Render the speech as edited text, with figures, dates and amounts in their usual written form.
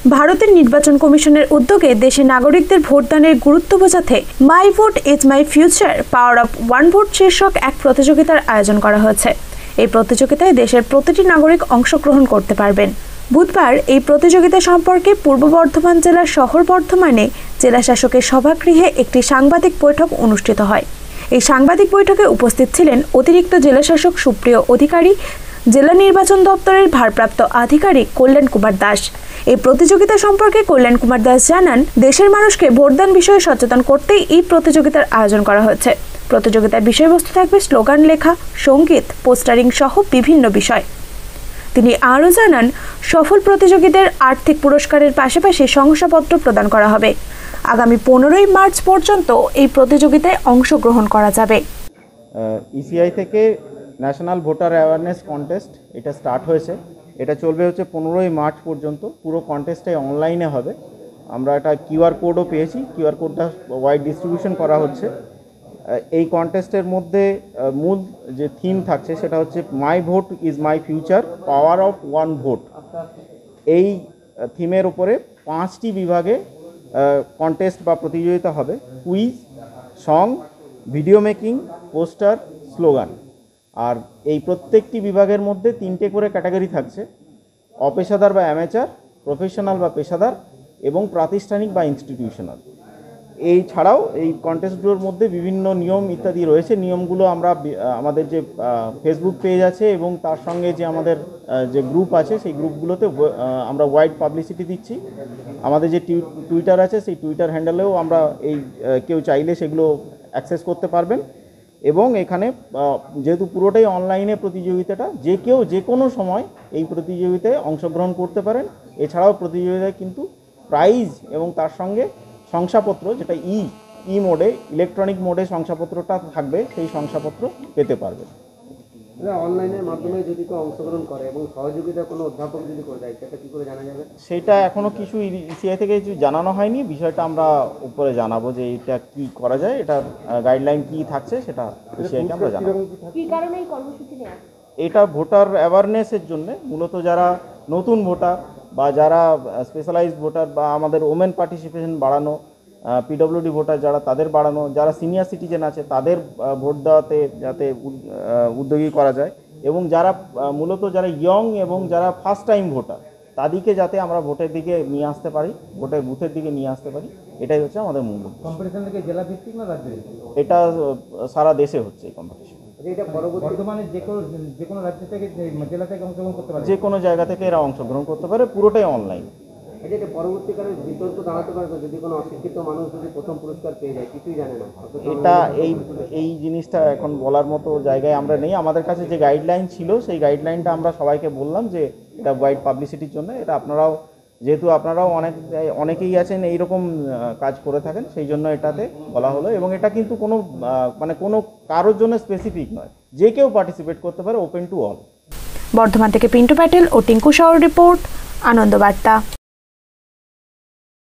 ভারতের নির্বাচন কমিশনের উদ্যোগে দেশে নাগরিকদের ভোটদানের গুরুত্ব বোঝাতে my vote is my future power of one vote শীর্ষক এক প্রতিযোগিতার আয়োজন করা হয়েছে। এই প্রতিযোগিতায় দেশের প্রতিটি নাগরিক অংশগ্রহণ করতে পারবেন। বুধবার এই প্রতিযোগিতা সম্পর্কে পূর্ব বর্ধমান জেলার শহর বর্ধমানে জেলা শাসকের সভাগৃহে একটি সাংবাদিক বৈঠক অনুষ্ঠিত হয়। এই সাংবাদিক বৈঠকে উপস্থিত ছিলেন অতিরিক্ত জেলা শাসক সুপ্রিয় অধিকারী, জেলা নির্বাচন দপ্তরের ভারপ্রাপ্ত আধিকারিক কল্যাণ কুমার দাস। এই প্রতিযোগিতা সম্পর্কে কল্যাণ কুমার দাস জানান, দেশের মানুষকে ভোটদান বিষয়ে সচেতন করতেই এই প্রতিযোগিতার আয়োজন করা হয়েছে। প্রতিযোগিতার বিষয়বস্তু থাকবে স্লোগান লেখা, সঙ্গীত, পোস্টারিং সহ বিভিন্ন বিষয়। তিনি আরও জানান, সফল প্রতিযোগীদের আর্থিক পুরস্কারের পাশাপাশি শংসাপত্র প্রদান করা হবে। আগামী 15ই মার্চ পর্যন্ত এই প্রতিযোগিতায় অংশগ্রহণ করা যাবে। ইসিআই থেকে ন্যাশনাল ভোটার অ্যাওয়ারনেস কন্টেস্ট এটা স্টার্ট হয়েছে। এটা চলবে হচ্ছে 15ই মার্চ পর্যন্ত। পুরো কন্টেস্টটাই অনলাইনে হবে। আমরা একটা কিউআর কোডও পেয়েছি, কিউআর কোডটা ওয়াইড ডিস্ট্রিবিউশন করা হচ্ছে। এই কন্টেস্টের মধ্যে মূল যে থিম থাকছে সেটা হচ্ছে my vote is my future power of one vote. এই থিমের উপরে 5টি বিভাগে কন্টেস্ট বা প্রতিযোগিতা হবে: quiz, song, video making, poster, slogan. আর এই প্রত্যেকটি বিভাগের মধ্যে 3টে করে ক্যাটাগরি থাকছে: অপেশাদার বা অ্যামেচার, প্রফেশনাল বা পেশাদার এবং প্রাতিষ্ঠানিক বা ইনস্টিটিউশনাল। এই ছাড়াও এই কন্টেস্টগুলোর মধ্যে বিভিন্ন নিয়ম ইত্যাদি রয়েছে। নিয়মগুলো আমরা আমাদের যে ফেসবুক পেজ আছে এবং তার সঙ্গে যে আমাদের যে গ্রুপ আছে সেই গ্রুপগুলোতে আমরা ওয়াইড পাবলিসিটি দিচ্ছি। আমাদের যে টুইটার আছে সেই টুইটার হ্যান্ডেলেও আমরা এই কেউ চাইলে সেগুলো অ্যাক্সেস করতে পারবেন। এবং এখানে যেহেতু পুরোটাই অনলাইনে প্রতিযোগিতাটা, যে কেউ যে কোনো সময় এই প্রতিযোগিতায় অংশগ্রহণ করতে পারেন। এছাড়াও প্রতিযোগিতায় কিন্তু প্রাইজ এবং তার সঙ্গে শংসাপত্র, যেটা ই মোডে, ইলেকট্রনিক মোডে শংসাপত্রটা থাকবে, সেই শংসাপত্র পেতে পারবে। অনলাইনের মাধ্যমে যদি কেউ অংশগ্রহণ করে এবং সহযোগিতা কোনো অধ্যাপক যদি করে দেয়, সেটা কী করে জানা যাবে? সেটা এখনও কিছু ইসিআই থেকে কিছু জানানো হয়নি। বিষয়টা আমরা উপরে জানাবো যে এটা কি করা যায়, এটা গাইডলাইন কি থাকছে সেটা ইসিআইকে আমরা জানাবো। কি কারণে এই কর্মসূচি নেওয়া? এটা ভোটার অ্যাওয়ারনেসের জন্য, মূলত যারা নতুন ভোটার বা যারা স্পেশালাইজড ভোটার বা আমাদের ওমেন পার্টিসিপেশন বাড়ানো, পিডব্লিউডি ভোটার যারা, তাদের বাড়ানো, যারা সিনিয়র সিটিজেন আছে তাদের ভোট দেওয়াতে যাতে উদ্যোগী করা যায়, এবং যারা মূলত যারা ইয়ং এবং যারা ফার্স্ট টাইম ভোটার তাদেরকে যাতে আমরা ভোটের দিকে নিয়ে আসতে পারি, ভোটের বুথের দিকে নিয়ে আসতে পারি, এটাই হচ্ছে আমাদের মূল উদ্দেশ্য। কম্পিটিশন থেকে জেলা ভিত্তিক না রাজ্য? এটা সারা দেশে হচ্ছে এই কম্পিটিশন। এটা বর্তমানে যে কোনো রাজ্য থেকে, জেলা থেকে অংশগ্রহণ করতে পারে, যে কোনো জায়গা থেকে এরা অংশগ্রহণ করতে পারে, পুরোটাই অনলাইন। এটা পরবর্তীকালে বিতর্ক দাঁড়াতে পারবে যদি কোনো অশিক্ষিত মানুষ যদি প্রথম পুরস্কার পেয়ে যায়, কিছুই জানে না। এটা এই জিনিসটা এখন বলার মতো জায়গায় আমরা নেই। আমাদের কাছে যে গাইডলাইন ছিল সেই গাইডলাইনটা আমরা সবাইকে বললাম যে এটা ওয়াইড পাবলিসিটির জন্য। এটা আপনারাও, যেহেতু আপনারাও অনেকেই আছেন এইরকম কাজ করে থাকেন, সেই জন্য এটাতে বলা হলো। এবং এটা কিন্তু কোনো কোনো কারোর জন্য স্পেসিফিক নয়, যে কেউ পার্টিসিপেট করতে পারে, ওপেন টু অল। বর্ধমান থেকে পিন্টু প্যাটেল ও টিঙ্কু শাহর রিপোর্ট, আনন্দবার্তা।